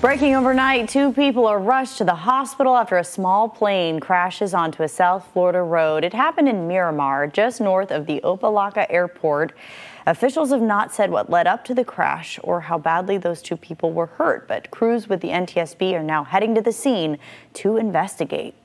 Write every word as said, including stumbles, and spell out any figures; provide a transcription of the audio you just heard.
Breaking overnight, two people are rushed to the hospital after a small plane crashes onto a South Florida road. It happened in Miramar, just north of the Opa-locka Airport. Officials have not said what led up to the crash or how badly those two people were hurt, but crews with the N T S B are now heading to the scene to investigate.